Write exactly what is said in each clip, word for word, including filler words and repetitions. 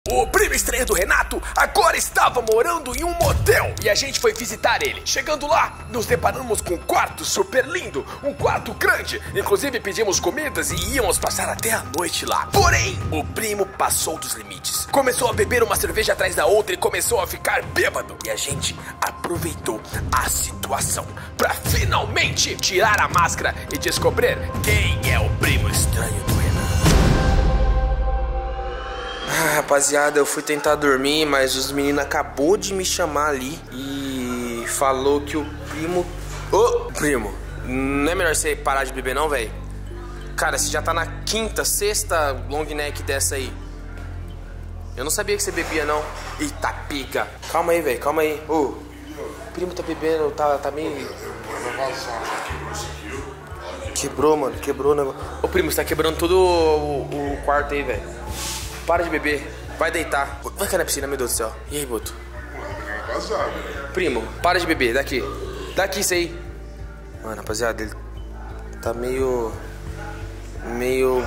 O primo estranho do Renato agora estava morando em um motel e a gente foi visitar ele. Chegando lá, nos deparamos com um quarto super lindo, um quarto grande. Inclusive pedimos comidas e íamos passar até a noite lá. Porém, o primo passou dos limites. Começou a beber uma cerveja atrás da outra e começou a ficar bêbado. E a gente aproveitou a situação para finalmente tirar a máscara e descobrir quem é o primo estranho do Renato. Ah, rapaziada, eu fui tentar dormir, mas os meninos acabou de me chamar ali e falou que o primo... Ô, oh, primo, não é melhor você parar de beber não, velho? Cara, você já tá na quinta, sexta long neck dessa aí. Eu não sabia que você bebia, não. Eita, pica. Calma aí, velho, calma aí. Ô, oh, o primo tá bebendo, tá, tá meio... Quebrou, mano, quebrou o negócio. Ô, primo, você tá quebrando todo o, o, o quarto aí, velho. Para de beber, vai deitar. Vai cair na piscina, meu Deus do céu. E aí, Boto? Primo, para de beber, daqui. Daqui isso aí. Mano, rapaziada, ele tá meio... Meio...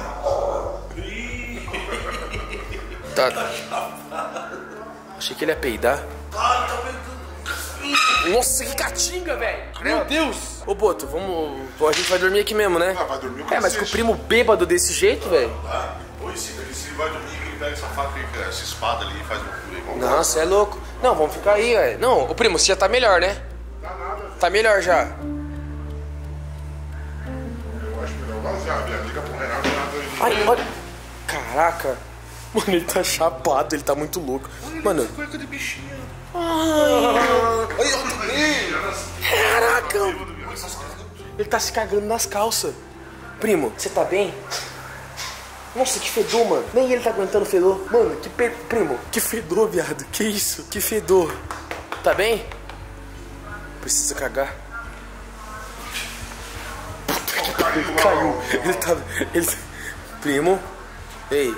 Tá... Achei que ele ia peidar. Nossa, que catinga, velho. Meu Deus. Ô, Boto, vamos... A gente vai dormir aqui mesmo, né? Ah, vai dormir com É, mas com o primo bêbado desse jeito, velho. Ah, pois sim, se ele vai dormir, que ele pega essa faca aí, essa espada ali e faz um... Nossa, é louco. Não, vamos ficar aí, velho. Não, ô primo, você já tá melhor, né? Não dá nada. Tá melhor já. Eu acho melhor vazar, velho. Liga pro Renato, Renato aí. Ai, olha. Caraca. Mano, ele tá chapado, ele tá muito louco. Mano. Cueca de bichinho. Caraca. Ele tá se cagando nas calças. Primo, você tá bem? Nossa, que fedor, mano. Nem ele tá aguentando fedor. Mano, que pe... Primo, que fedor, viado. Que isso? Que fedor. Tá bem? Precisa cagar. Puta que pariu. Ele caiu. Ele tá... Ele... Primo. Ei.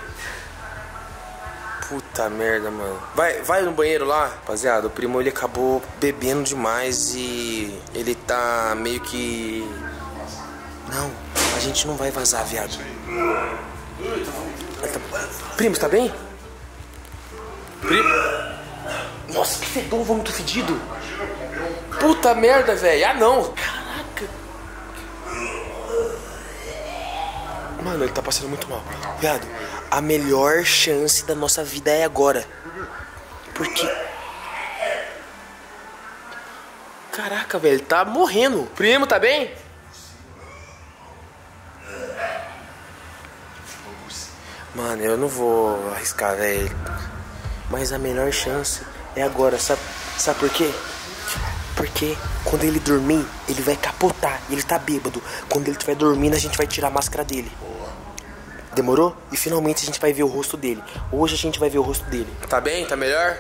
Puta merda, mano. Vai, vai no banheiro lá. Rapaziada, o primo, ele acabou bebendo demais e... Ele tá meio que... Não, a gente não vai vazar, viado. Primo, você tá bem? Primo? Nossa, que fedor, vômito fedido. Puta merda, velho. Ah, não. Caraca. Mano, ele tá passando muito mal. Viado, a melhor chance da nossa vida é agora. Porque... Caraca, velho, ele tá morrendo. Primo, tá bem? Mano, eu não vou arriscar, velho. Mas a melhor chance é agora, sabe, sabe por quê? Porque quando ele dormir, ele vai capotar. Ele tá bêbado. Quando ele estiver dormindo, a gente vai tirar a máscara dele. Demorou? E finalmente a gente vai ver o rosto dele. Hoje a gente vai ver o rosto dele. Tá bem? Tá melhor?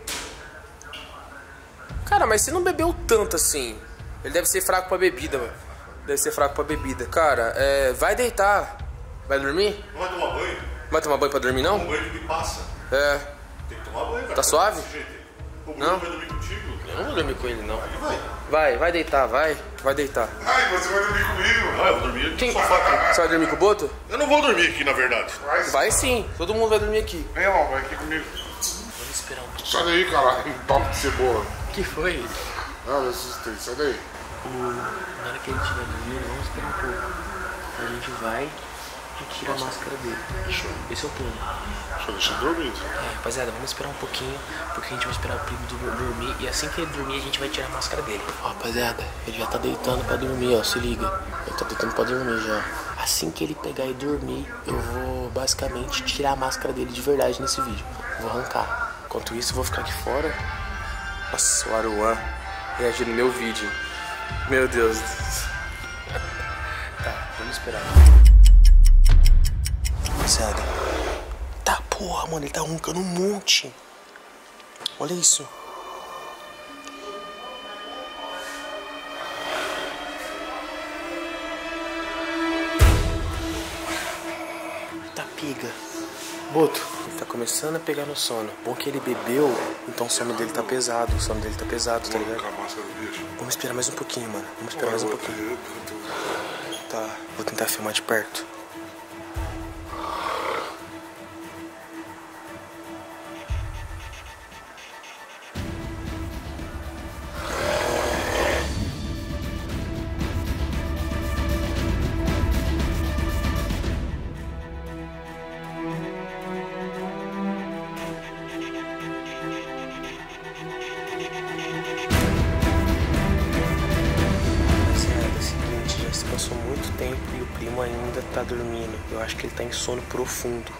Cara, mas você não bebeu tanto assim. Ele deve ser fraco pra bebida, mano. Deve ser fraco pra bebida. Cara, é... vai deitar. Vai dormir? Não vai tomar banho? Vai tomar banho pra dormir, não? Um banho que me passa. É. Tem que tomar banho, cara. Tá suave? O Não? vai dormir contigo? Eu não vou dormir com ele, não. Ele vai. Vai, vai deitar, vai. Vai deitar. Ai, você vai dormir comigo? Ah, eu vou dormir aqui. Quem? No sofá aqui. Você vai dormir com o Boto? Eu não vou dormir aqui, na verdade. Vai, Vai sim, todo mundo vai dormir aqui. Vem, irmão, vai aqui comigo. Vamos esperar um pouco. Sai daí, cara. Um papo de cebola. Que foi? Ah, eu assustei. Sai daí. Na hora que ele estiver dormindo, vamos esperar um pouco. A gente vai e tira a máscara dele. Esse é o plano. Só deixa dormindo. É, rapaziada, vamos esperar um pouquinho, porque a gente vai esperar o primo dur- dormir e assim que ele dormir a gente vai tirar a máscara dele. Ó, rapaziada, ele já tá deitando pra dormir, ó, se liga. Ele tá deitando pra dormir já. Assim que ele pegar e dormir, eu vou basicamente tirar a máscara dele de verdade nesse vídeo. Vou arrancar. Enquanto isso, eu vou ficar aqui fora. Nossa, o Aruan reagindo no meu vídeo. Meu Deus. Tá, vamos esperar. Rapaziada. Tá, porra, mano, ele tá roncando um monte. Olha isso. Tá pega. Boto, ele tá começando a pegar no sono. Bom que ele bebeu, então o sono dele tá pesado. O sono dele tá pesado, tá ligado? Vamos esperar mais um pouquinho, mano. Vamos esperar mais um pouquinho. Tá, vou tentar filmar de perto. primo ainda tá dormindo. Eu acho que ele tá em sono profundo.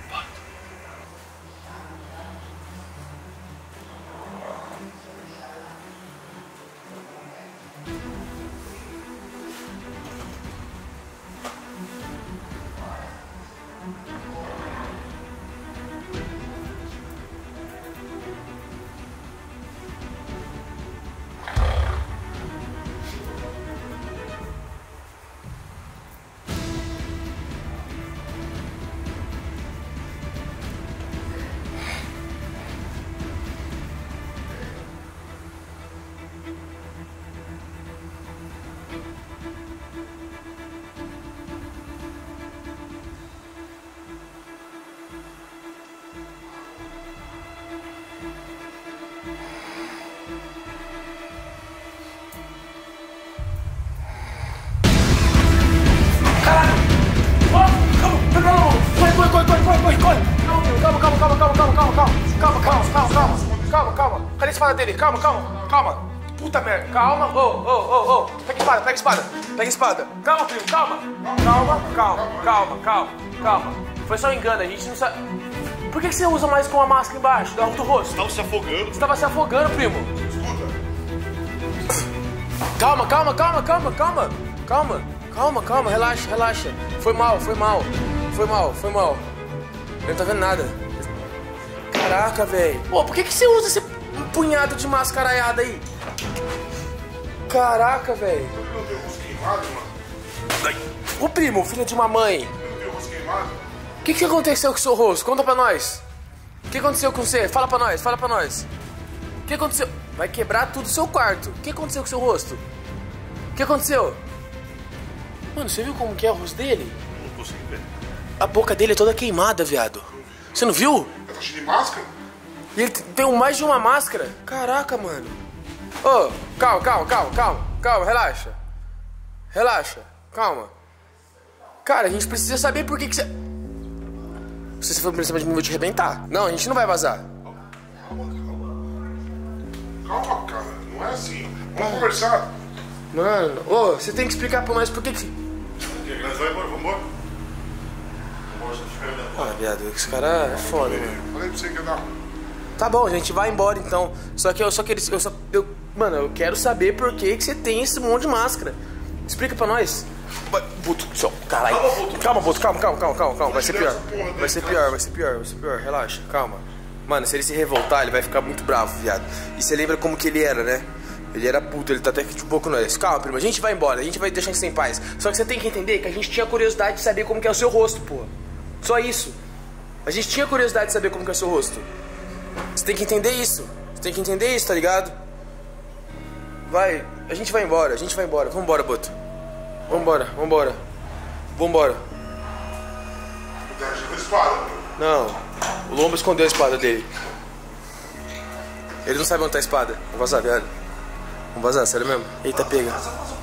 Calma, calma, calma, calma, calma, calma, calma, calma, calma, calma, calma, calma, calma. Cadê a espada dele? Calma, calma, calma. Puta merda, calma. Ô, ô, ô, ô. Pega a espada, pega a espada, pega a espada. Calma, primo, calma. Calma, calma, calma, calma, calma. Foi só um engano, a gente não sabe. Por que você usa mais com a máscara embaixo do, do rosto? Você tava se afogando. Você tava se afogando, primo. Escuta. Calma, calma, calma, calma, calma. Calma, calma, calma, relaxa, relaxa. Foi mal, foi mal. Foi mal, foi mal. Ele não tá vendo nada. Caraca, velho. Pô, por que que você usa esse punhado de mascaraiada aí? Caraca, velho. Não tem o rosto queimado, mano? Ô, primo, filho de uma mãe. Não tem o rosto queimado? O que que aconteceu com o seu rosto? Conta pra nós. O que aconteceu com você? Fala pra nós, fala pra nós. O que aconteceu? Vai quebrar tudo o seu quarto. O que aconteceu com o seu rosto? O que aconteceu? Mano, você viu como que é o rosto dele? Não consigo ver. A boca dele é toda queimada, viado. Você não viu? Tá cheio de máscara? E ele tem mais de uma máscara? Caraca, mano. Ô, oh, calma, calma, calma, calma, calma, relaxa. Relaxa, calma. Cara, a gente precisa saber por que que você... Se você for pra cima de mim, eu vou te arrebentar. Não, a gente não vai vazar. Calma, calma. Calma, cara. Não é assim. Vamos conversar. Mano, ô, oh, você tem que explicar pra nós por que que... Nós vamos embora, vamos embora. Vamos embora, Ah, viado, esse cara é foda, mano. falei pra você que ia dar. Tá bom, a gente vai embora então. Só que eu só queria... Eu só, eu, mano, eu quero saber por que que você tem esse monte de máscara. Explica pra nós. Buto, só, caralho. Calma, Buto, calma, calma, calma, calma, calma. Vai ser pior. Vai ser pior, vai ser pior, vai ser pior. Relaxa, calma. Mano, se ele se revoltar, ele vai ficar muito bravo, viado. E você lembra como que ele era, né? Ele era puto, ele tá até aqui de pouco nós. Calma, primo, a gente vai embora, a gente vai deixar isso em paz. Só que você tem que entender que a gente tinha curiosidade de saber como que é o seu rosto, pô. Só isso. A gente tinha curiosidade de saber como que é o seu rosto. Você tem que entender isso. Você tem que entender isso, tá ligado? Vai, a gente vai embora, a gente vai embora. Vambora, Boto. Vambora, vambora. Vambora. Deixa a espada. Não, o Lombo escondeu a espada dele. Ele não sabe onde tá a espada. Vamos vazar, viado. Vamos vazar, sério mesmo? Eita, pega.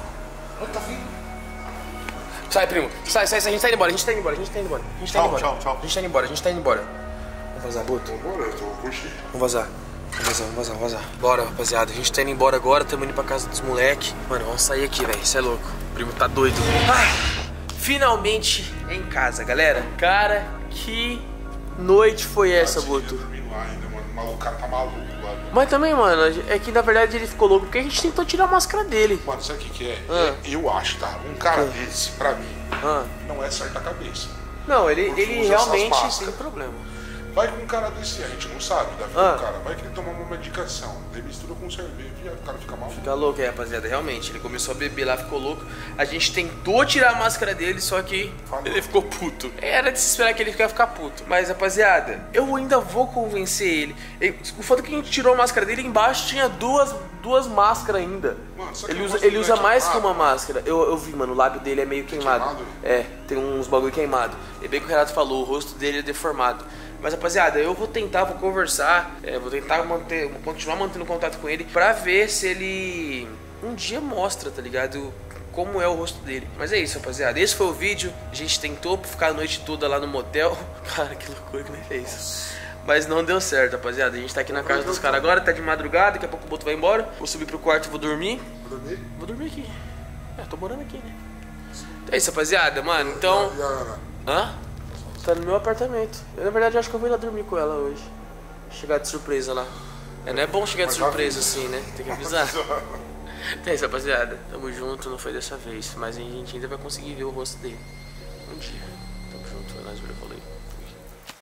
Sai, primo. Sai, sai, sai. A gente tá indo embora, a gente tá indo embora, a gente tá indo embora. A gente tá indo Tchau, embora. tchau, tchau. A gente tá indo embora, a gente tá indo embora. Vamos vazar, Boto. Vamos embora, eu tô curtindo. Vamos vazar. Vamos vazar, vamos vazar, vamos vazar. Bora, rapaziada. A gente tá indo embora agora, tamo indo pra casa dos moleque. Mano, vamos sair aqui, velho. Cê é louco. O primo tá doido. Ah, finalmente em casa, galera. Cara, que noite foi essa, Boto? Dormindo lá ainda, mano. O maluco, cara tá maluco lá. Mas também, mano, é que na verdade ele ficou louco porque a gente tentou tirar a máscara dele. Mano, sabe o que que é? Ah. É, eu acho, tá? Um cara desse, pra mim, Ah. não é certa a cabeça. Não, ele, Porque ele usa essas realmente tem máscaras. problema. Vai com um cara desse, a gente não sabe da vida Ah. do cara. Vai que ele toma uma medicação, daí mistura com cerveja, e o cara fica mal. Fica louco, é, rapaziada, realmente. Ele começou a beber lá, ficou louco. A gente tentou tirar a máscara dele, só que Falou. ele ficou puto. Era de se esperar que ele ia ficar puto. Mas, rapaziada, eu ainda vou convencer ele. ele o fato é que a gente tirou a máscara dele, embaixo tinha duas, duas máscaras ainda. Mano, só que ele o usa, rosto ele dele usa é mais que queimado. uma máscara. Eu, eu vi, mano, o lábio dele é meio queimado. queimado? É, tem uns bagulho queimado. E bem que o Renato falou, o rosto dele é deformado. Mas, rapaziada, eu vou tentar, vou conversar, é, vou tentar manter, continuar mantendo contato com ele pra ver se ele um dia mostra, tá ligado? Como é o rosto dele. Mas é isso, rapaziada. Esse foi o vídeo. A gente tentou ficar a noite toda lá no motel. Cara, que loucura que nem fez. Mas não deu certo, rapaziada. A gente tá aqui na casa dos caras agora, tá de madrugada, daqui a pouco o Boto vai embora. Vou subir pro quarto e vou dormir. Vou dormir? Vou dormir aqui. É, tô morando aqui, né? É isso, rapaziada, mano. Então. E a Ana? Hã? Tá no meu apartamento. Eu, na verdade, acho que eu vou ir lá dormir com ela hoje. Chegar de surpresa lá. É, não é bom chegar de surpresa assim, né? Tem que avisar. Então é isso, rapaziada. Tamo junto, não foi dessa vez. Mas a gente ainda vai conseguir ver o rosto dele. Um dia. Tamo junto, é nóis, valeu, falei.